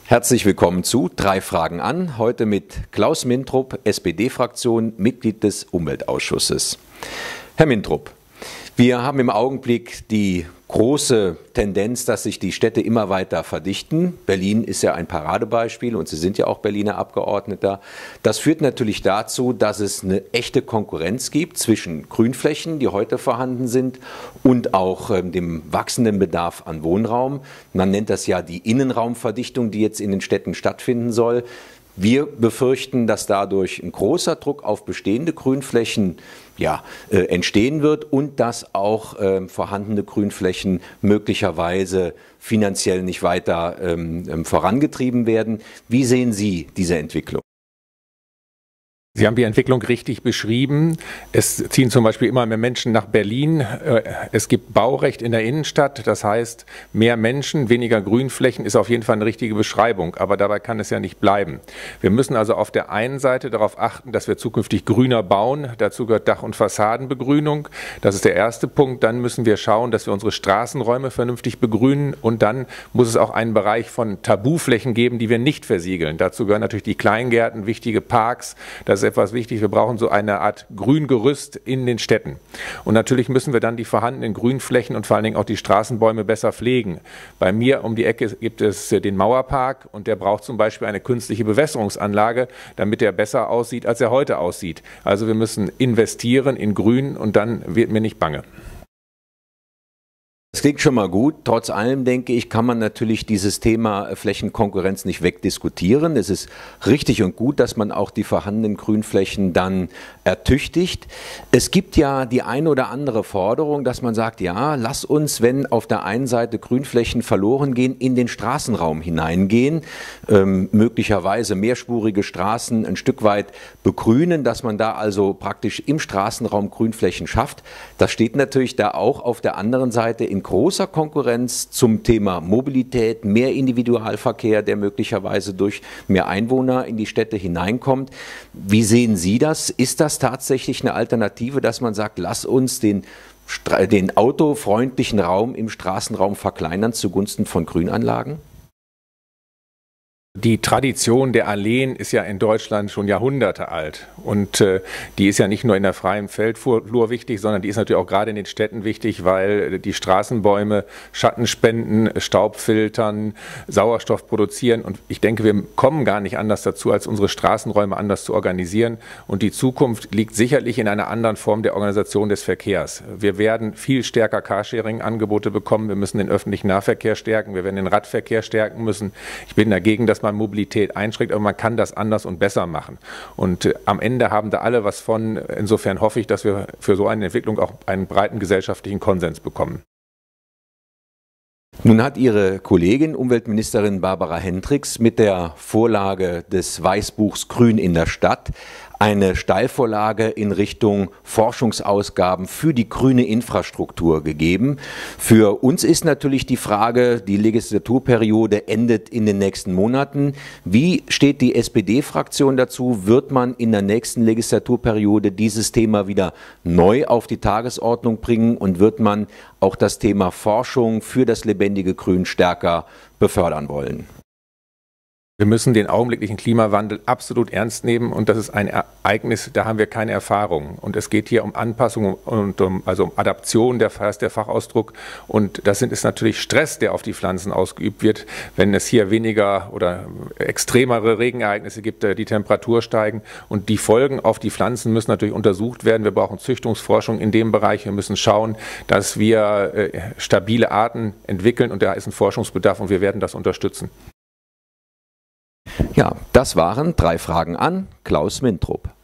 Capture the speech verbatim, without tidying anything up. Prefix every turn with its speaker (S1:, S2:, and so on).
S1: Herzlich willkommen zu Drei Fragen an, heute mit Klaus Mintrop, S P D-Fraktion, Mitglied des Umweltausschusses. Herr Mintrop, wir haben im Augenblick die große Tendenz, dass sich die Städte immer weiter verdichten. Berlin ist ja ein Paradebeispiel und Sie sind ja auch Berliner Abgeordneter. Das führt natürlich dazu, dass es eine echte Konkurrenz gibt zwischen Grünflächen, die heute vorhanden sind, und auch ähm, dem wachsenden Bedarf an Wohnraum. Man nennt das ja die Innenraumverdichtung, die jetzt in den Städten stattfinden soll. Wir befürchten, dass dadurch ein großer Druck auf bestehende Grünflächen ja, äh, entstehen wird und dass auch äh, vorhandene Grünflächen möglicherweise finanziell nicht weiter ähm, vorangetrieben werden. Wie sehen Sie diese Entwicklung?
S2: Sie haben die Entwicklung richtig beschrieben. Es ziehen zum Beispiel immer mehr Menschen nach Berlin. Es gibt Baurecht in der Innenstadt. Das heißt, mehr Menschen, weniger Grünflächen ist auf jeden Fall eine richtige Beschreibung. Aber dabei kann es ja nicht bleiben. Wir müssen also auf der einen Seite darauf achten, dass wir zukünftig grüner bauen. Dazu gehört Dach- und Fassadenbegrünung. Das ist der erste Punkt. Dann müssen wir schauen, dass wir unsere Straßenräume vernünftig begrünen. Und dann muss es auch einen Bereich von Tabuflächen geben, die wir nicht versiegeln. Dazu gehören natürlich die Kleingärten, wichtige Parks. Das ist etwas wichtig. Wir brauchen so eine Art Grüngerüst in den Städten. Und natürlich müssen wir dann die vorhandenen Grünflächen und vor allen Dingen auch die Straßenbäume besser pflegen. Bei mir um die Ecke gibt es den Mauerpark und der braucht zum Beispiel eine künstliche Bewässerungsanlage, damit er besser aussieht, als er heute aussieht. Also wir müssen investieren in Grün und dann wird mir nicht bange.
S1: Das klingt schon mal gut. Trotz allem, denke ich, kann man natürlich dieses Thema Flächenkonkurrenz nicht wegdiskutieren. Es ist richtig und gut, dass man auch die vorhandenen Grünflächen dann ertüchtigt. Es gibt ja die eine oder andere Forderung, dass man sagt, ja, lass uns, wenn auf der einen Seite Grünflächen verloren gehen, in den Straßenraum hineingehen, ähm, möglicherweise mehrspurige Straßen ein Stück weit begrünen, dass man da also praktisch im Straßenraum Grünflächen schafft. Das steht natürlich da auch auf der anderen Seite in großer Konkurrenz zum Thema Mobilität, mehr Individualverkehr, der möglicherweise durch mehr Einwohner in die Städte hineinkommt. Wie sehen Sie das? Ist das tatsächlich eine Alternative, dass man sagt, lass uns den, den autofreundlichen Raum im Straßenraum verkleinern zugunsten von Grünanlagen?
S2: Die Tradition der Alleen ist ja in Deutschland schon Jahrhunderte alt und äh, die ist ja nicht nur in der freien Feldflur wichtig, sondern die ist natürlich auch gerade in den Städten wichtig, weil die Straßenbäume Schatten spenden, Staub filtern, Sauerstoff produzieren und ich denke, wir kommen gar nicht anders dazu, als unsere Straßenräume anders zu organisieren und die Zukunft liegt sicherlich in einer anderen Form der Organisation des Verkehrs. Wir werden viel stärker Carsharing-Angebote bekommen, wir müssen den öffentlichen Nahverkehr stärken, wir werden den Radverkehr stärken müssen. Ich bin dagegen, dass man Mobilität einschränkt, aber man kann das anders und besser machen. Und äh, am Ende haben da alle was von. Insofern hoffe ich, dass wir für so eine Entwicklung auch einen breiten gesellschaftlichen Konsens bekommen.
S1: Nun hat Ihre Kollegin, Umweltministerin Barbara Hendricks, mit der Vorlage des Weißbuchs Grün in der Stadt eine Steilvorlage in Richtung Forschungsausgaben für die grüne Infrastruktur gegeben. Für uns ist natürlich die Frage, die Legislaturperiode endet in den nächsten Monaten. Wie steht die S P D-Fraktion dazu? Wird man in der nächsten Legislaturperiode dieses Thema wieder neu auf die Tagesordnung bringen und wird man auch das Thema Forschung für das lebendige Grün stärker befördern wollen?
S2: Wir müssen den augenblicklichen Klimawandel absolut ernst nehmen und das ist ein Ereignis, da haben wir keine Erfahrung. Und es geht hier um Anpassung und um, also um Adaption, der, der Fachausdruck. Und das sind, ist natürlich Stress, der auf die Pflanzen ausgeübt wird, wenn es hier weniger oder extremere Regenereignisse gibt, die Temperatur steigen. Und die Folgen auf die Pflanzen müssen natürlich untersucht werden. Wir brauchen Züchtungsforschung in dem Bereich. Wir müssen schauen, dass wir äh, stabile Arten entwickeln und da ist ein Forschungsbedarf und wir werden das unterstützen.
S1: Ja, das waren drei Fragen an Klaus Mintrop.